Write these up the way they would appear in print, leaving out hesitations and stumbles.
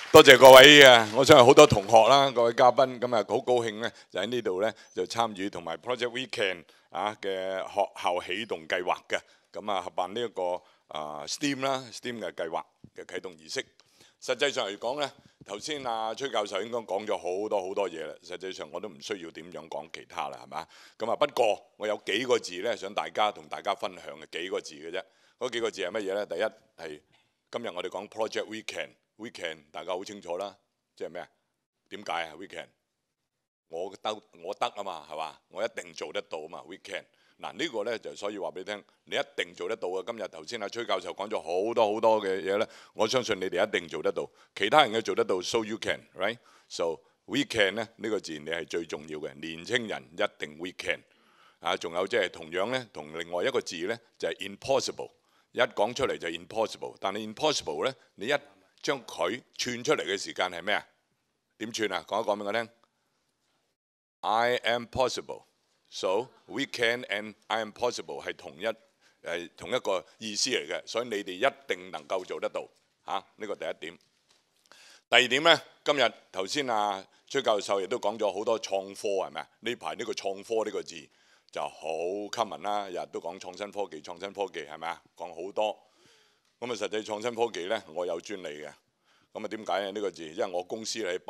多謝各位我相信好多同學啦，各位嘉賓，咁好高興咧，就喺呢度咧就參與同埋 Project WeCan 嘅學校啟動計劃嘅，咁合辦呢一個STEAM 啦 ，STEAM 嘅計劃嘅啟動儀式。實際上嚟講咧，頭先崔教授應該講咗好多嘢啦。實際上我都唔需要點樣講其他啦，係嘛？咁不過我有幾個字咧，想同大家分享嘅幾個字嘅啫。嗰幾個字係乜嘢咧？第一係今日我哋講 Project WeCan。WeCan 大家好清楚啦，即係咩啊？點解啊 ？WeCan 我得啊嘛，係嘛？我一定做得到啊嘛 ！WeCan 嗱呢個咧就所以話俾你聽，你一定做得到嘅。今日頭先崔教授講咗好多嘅嘢咧，我相信你哋一定做得到。其他人嘅做得到 ，so you can，right？So WeCan 咧呢個字你係最重要嘅，年青人一定 WeCan 啊！仲有即係同樣咧，同另外一個字咧就係 impossible， 一講出嚟就 impossible， 但係 impossible 咧你一將佢串出嚟嘅時間係咩啊？點串啊？講一講俾我聽。I am possible， so we can and I am possible 係同一個意思嚟嘅，所以你哋一定能夠做得到嚇。呢個第一點。第二點咧，今日頭先崔教授亦都講咗好多創科係咪啊？呢排呢個創科呢個字就好 common 啦，日日都講創新科技係咪啊？講好多。咁實際創新科技咧，我有專利嘅。咁點解呢個字？因為我公司喺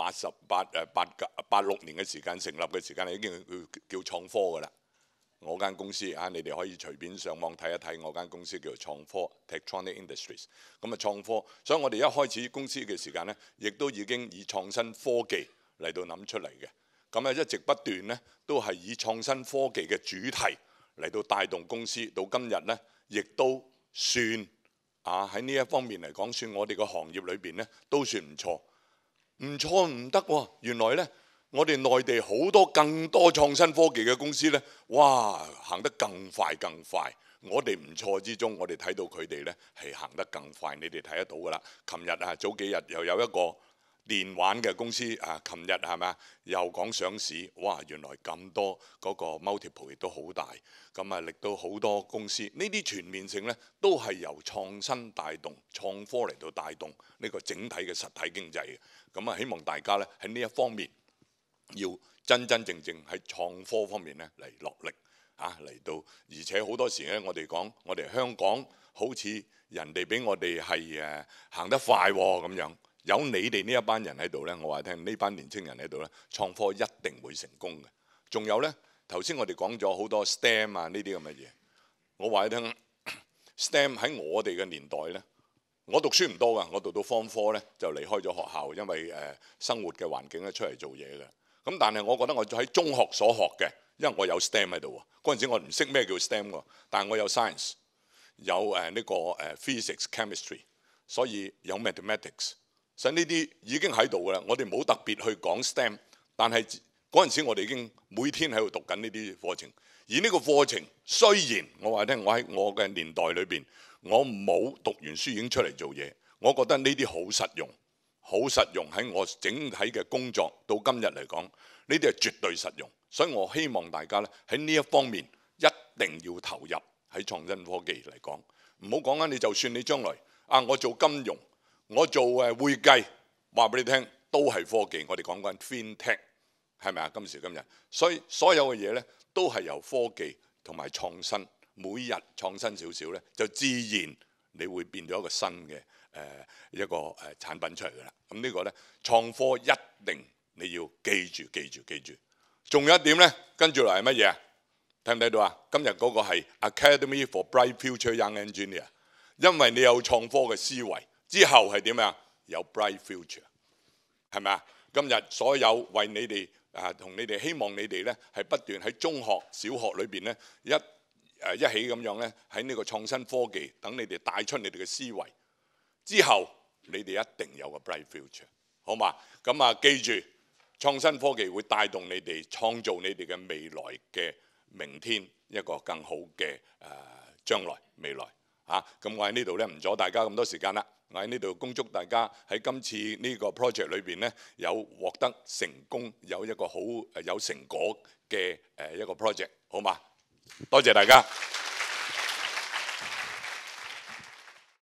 86年嘅時間成立嘅時間，已經叫創科㗎啦。我間公司你哋可以隨便上網睇一睇，我間公司叫做創科 （Tetronic Industries）。咁創科，所以我哋一開始公司嘅時間咧，亦都已經以創新科技嚟到諗出嚟嘅。咁一直不斷咧，都係以創新科技嘅主題嚟到帶動公司。到今日咧，亦都算。喺呢一方面嚟講，算我哋個行業裏邊咧都算唔錯，唔得喎！原來咧，我哋內地好多更多創新科技嘅公司咧，哇，行得更快。我哋唔錯之中，我哋睇到佢哋咧係行得更快，你哋睇得到㗎啦。琴日早幾日又有一個電玩嘅公司琴日係咪啊？又講上市，哇！原來咁多嗰個 multiple 亦都好大，咁力到好多公司。呢啲全面性咧，都係由創新帶動、創科嚟到帶動呢個整體嘅實體經濟嘅。咁希望大家咧喺呢一方面要真正喺創科方面咧嚟落力嚟到。而且好多時咧，我哋講我哋香港好似人哋比我哋係行得快咁樣。有你哋呢一班人喺度呢，我話你聽呢班年青人喺度呢，創科一定會成功嘅。仲有呢，頭先我哋講咗好多 STEM 呢啲咁嘅嘢，我話你聽 STEM 喺我哋嘅年代呢，我讀書唔多噶，我讀到 Form 4呢就離開咗學校，因為生活嘅環境咧出嚟做嘢嘅。咁但係我覺得我喺中學所學嘅，因為我有 STEM 喺度喎。嗰陣時我唔識咩叫 STEM 喎，但係我有 science， 有呢個physics、chemistry， 所以有 mathematics。所以呢啲已經喺度㗎啦，我哋冇特別去講 STEM， 但係嗰陣時我哋已經每天喺度讀緊呢啲課程。而呢個課程雖然我話聽，我喺我嘅年代裏邊，我冇讀完書已經出嚟做嘢，我覺得呢啲好實用喺我整體嘅工作到今日嚟講，呢啲係絕對實用。所以我希望大家咧喺呢一方面一定要投入喺創新科技嚟講，唔好講你就算你將來我做金融。我做會計，話俾你聽都係科技。我哋講緊 FinTech， 係咪啊？今時今日，所以所有嘅嘢咧都係由科技同埋創新，每日創新少少咧，就自然你會變咗一個新嘅一個產品出嚟㗎啦。咁呢個咧創科一定你要記住。仲有一點咧，跟住嚟係乜嘢啊？睇唔睇到啊？今日嗰個係 Academy for Bright Future Young Engineer， 因為你有創科嘅思維。之後係點啊？有 bright future， 係咪啊？今日所有為你哋同你哋希望你哋咧係不斷喺中學、小學裏邊咧一起咁樣咧喺呢個創新科技，等你哋帶出你哋嘅思維。之後你哋一定有個 bright future， 好嘛？咁記住，創新科技會帶動你哋創造你哋嘅未來嘅明天一個更好嘅將來未來咁我喺呢度咧唔阻大家咁多時間啦。我喺呢度恭祝大家喺今次呢個 project 裏邊咧有獲得成功，有一個好有成果嘅一個 project， 好嘛？多謝大家。